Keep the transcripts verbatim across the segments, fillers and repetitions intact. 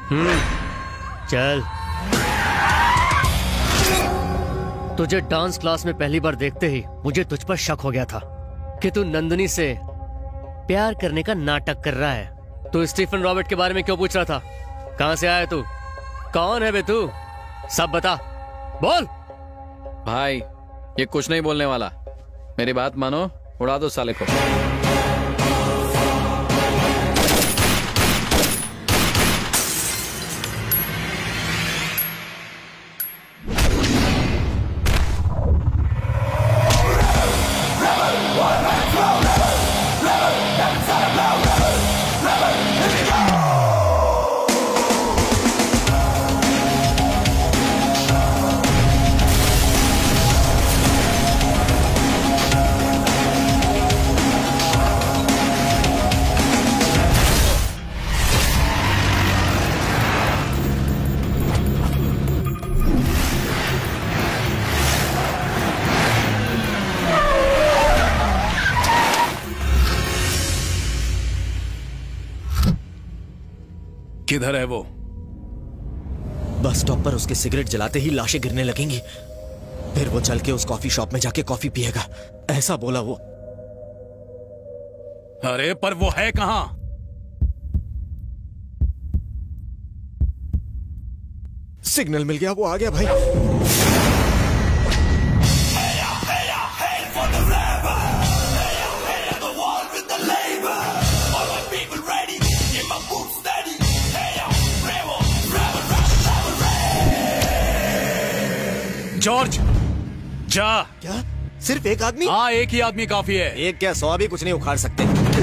हम्म, चल। तुझे dance class में पहली बार देखते ही मुझे तुझ पर शक हो गया था कि तू नंदिनी से प्यार करने का नाटक कर रहा है। तू स्टीफन रॉबर्ट के बारे में क्यों पूछ रहा था? कहां से आया तू? कौन है बे तू? सब बता, बोल। भाई ये कुछ नहीं बोलने वाला, मेरी बात मानो, उड़ा दो साले को। किधर है वो? बस स्टॉप पर उसके सिगरेट जलाते ही लाशें गिरने लगेंगी, फिर वो चल के उस कॉफी शॉप में जाके कॉफी पिएगा, ऐसा बोला वो। अरे पर वो है कहां? सिग्नल मिल गया, वो आ गया भाई। जॉर्ज जा। क्या सिर्फ एक आदमी? हाँ, एक ही आदमी काफी है। एक क्या, सौ भी कुछ नहीं उखाड़ सकते।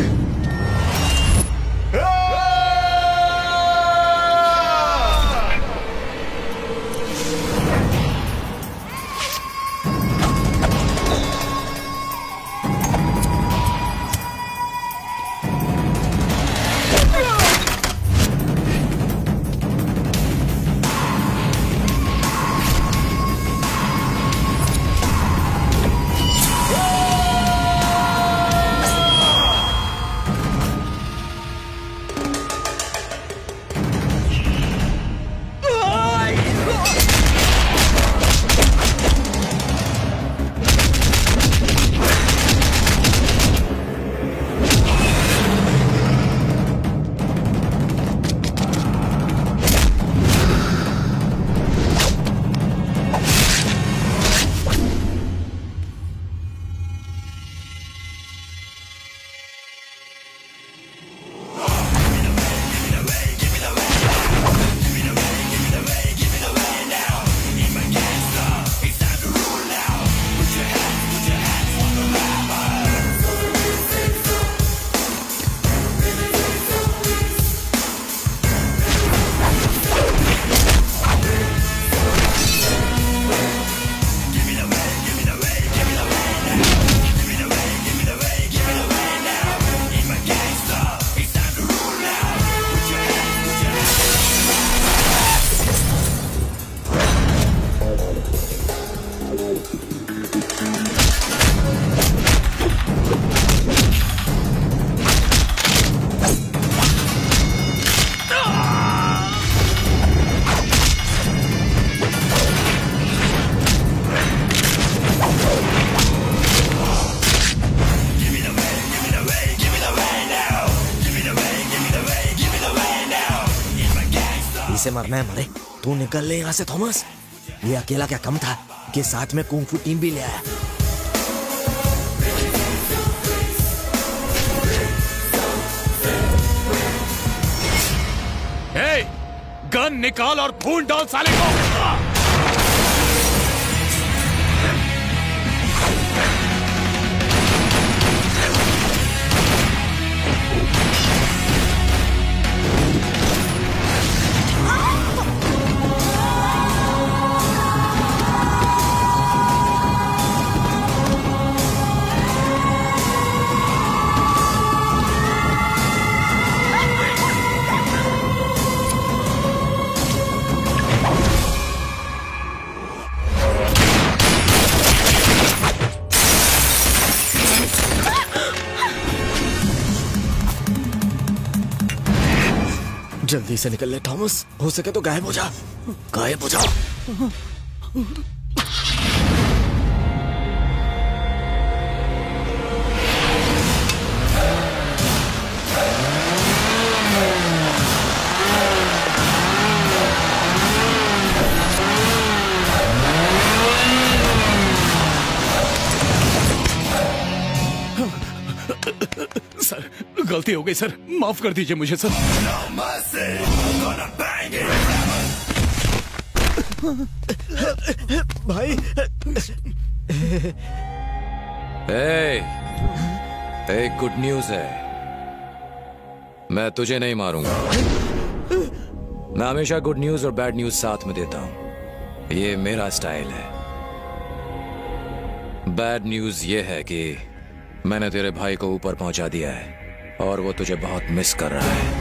से मरना है मरे, तू निकल ले यहाँ से थॉमस। ये अकेला क्या कम था कि साथ में कुंग फू टीम भी ले आया। हे, गन निकाल और खून डाल साले को। जल्दी से निकल ले थॉमस, हो सके तो गायब हो जा, गायब हो जा। सर, गलती हो गई सर, माफ कर दीजिए मुझे सर। भाई ए, एक गुड न्यूज है, मैं तुझे नहीं मारूंगा। मैं हमेशा गुड न्यूज और बैड न्यूज साथ में देता हूं, ये मेरा स्टाइल है। बैड न्यूज ये है कि मैंने तेरे भाई को ऊपर पहुंचा दिया है और वो तुझे बहुत मिस कर रहा है।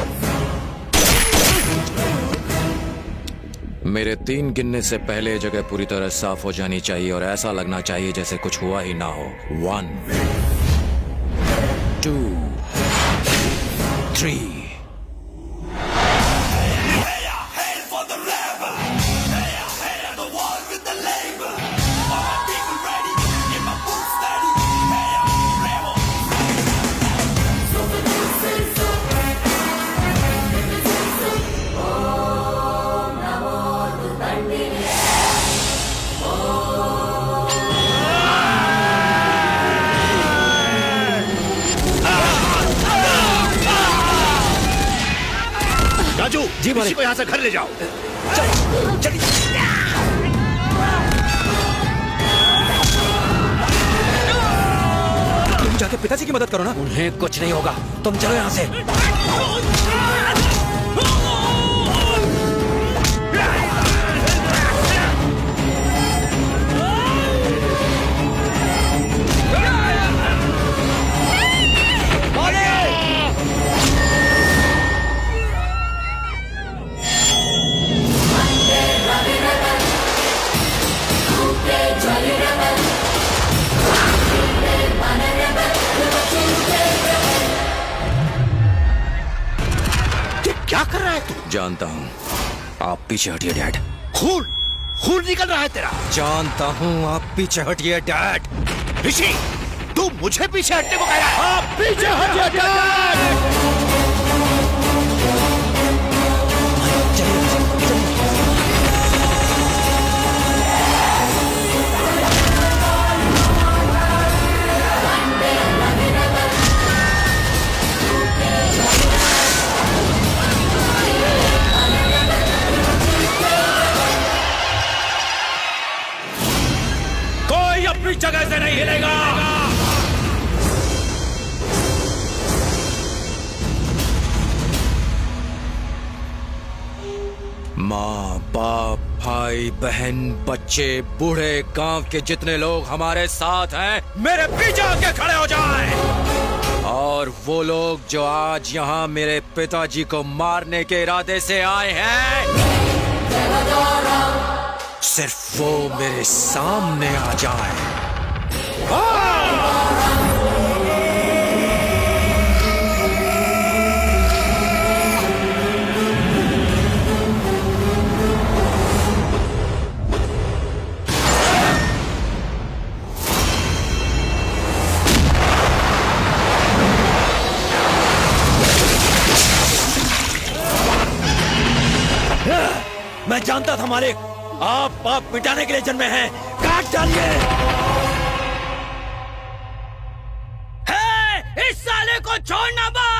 मेरे तीन गिनने से पहले जगह पूरी तरह साफ हो जानी चाहिए और ऐसा लगना चाहिए जैसे कुछ हुआ ही ना हो। One, two, three. Raju ji, किसी को यहाँ से घर ले जाओ। चल, चल। तुम जाके पिताजी की मदद करो ना। उन्हें कुछ नहीं होगा, तुम चलो यहाँ से। क्या कर रहा है तू? जानता हूँ, आप पीछे हटिए डैड। खून खून निकल रहा है तेरा। जानता हूँ, आप पीछे हटिए डैड। ऋषि, तू मुझे पीछे हटने को कह रहा है? आप पीछे हटिए डैड। अपनी जगह से नहीं हिलेगा। माँ, बाप, भाई, बहन, बच्चे, बूढ़े, गांव के जितने लोग हमारे साथ हैं, मेरे पीछे आके खड़े हो जाएं। और वो लोग जो आज यहाँ मेरे पिताजी को मारने के इरादे से आए हैं, सिर्फ वो मेरे सामने आ जाए। मैं जानता था मालिक, आप पाप मिटाने के लिए जन्मे हैं। काट डालिए। हे, इस साले को छोड़ना मत।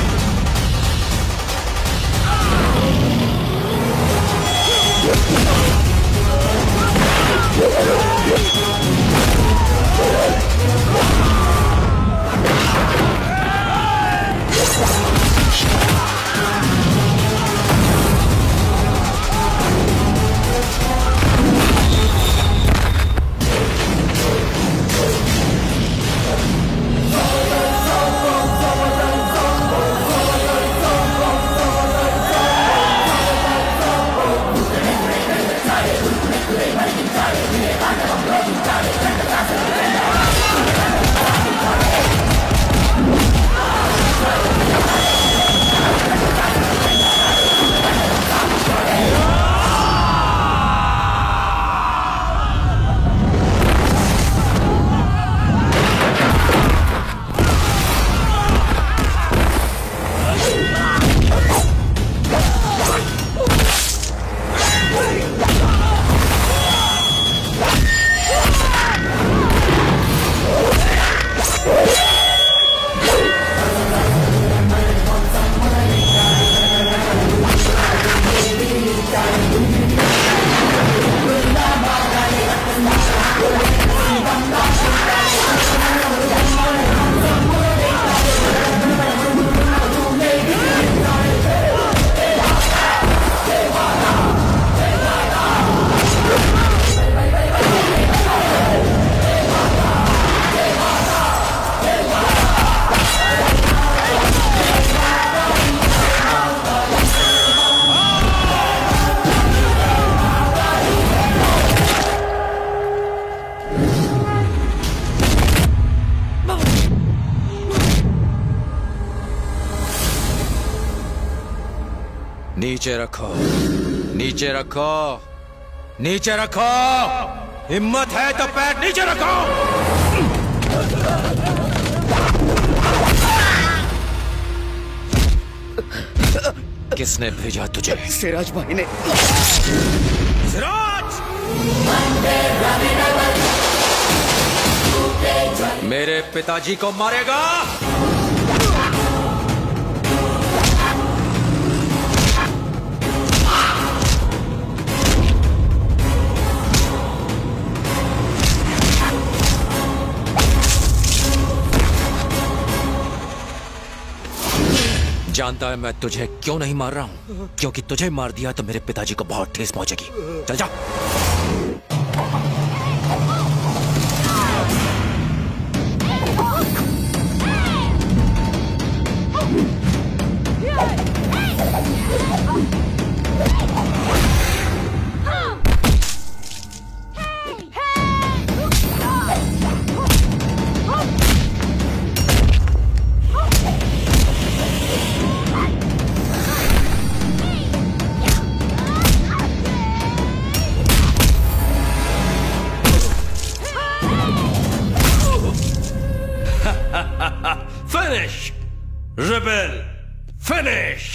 Oh! नीचे रखो, नीचे रखो, नीचे रखो। हिम्मत है तो पैर नीचे रखो। किसने भेजा तुझे? सिराज भाई ने। सिराज! मेरे पिताजी को मारेगा? जानता है मैं तुझे क्यों नहीं मार रहा हूं? क्योंकि तुझे मार दिया तो मेरे पिताजी को बहुत ठेस पहुंचेगी। चल जा। Finish! Rebel! Finish!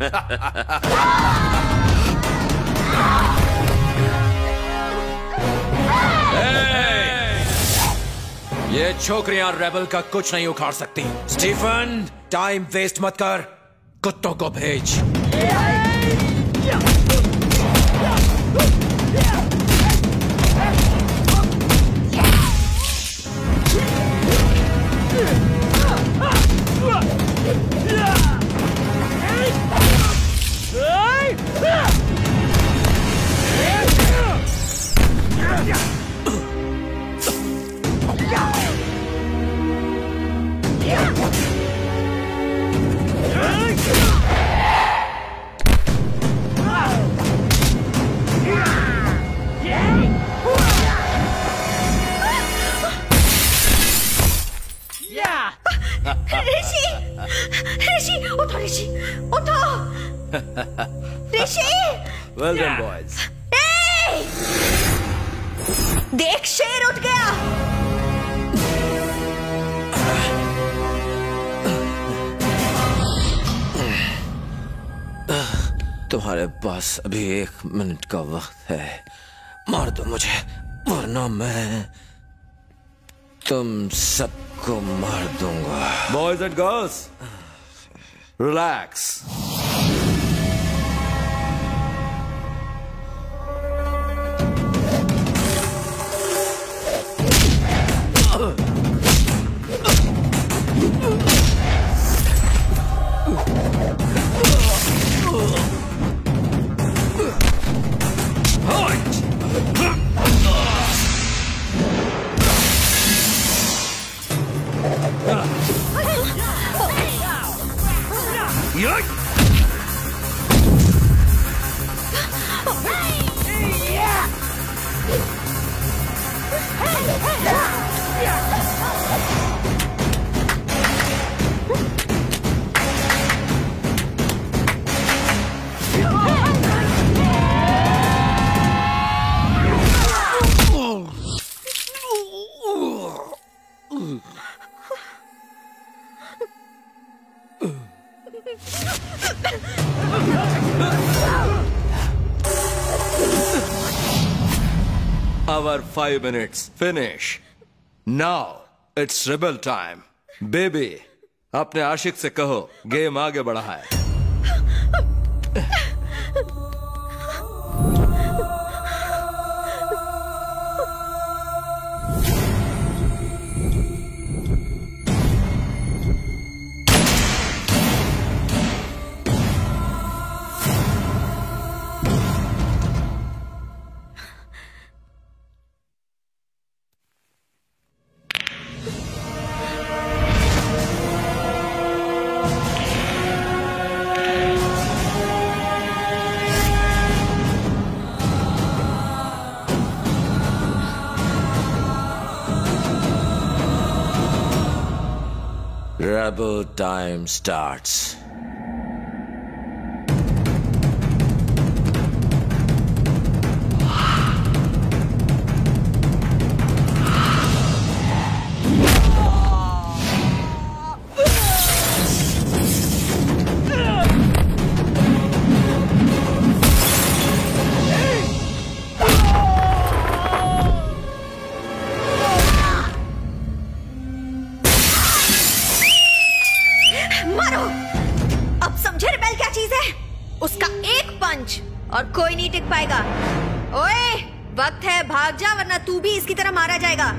ये छोकरियां रेबल का कुछ नहीं उखाड़ सकती। स्टीफन, टाइम वेस्ट मत कर, कुत्तों को भेज। ऋषि, ऋषि, उठो ऋषि, उठो ऋषि। Well done, boys. देख, शेर उठ गया। तुम्हारे पास अभी एक मिनट का वक्त है। मार दो मुझे, वरना मैं तुम सबको मार दूंगा। Boys and girls, relax. Our five minutes finish. Now it's rebel time. Baby, अपने आशिक से कहो गेम आगे बढ़ा है। Rebel time starts. पाएगा। ओए, वक्त है, भाग जा वरना तू भी इसकी तरह मारा जाएगा।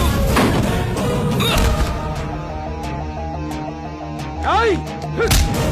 Hey!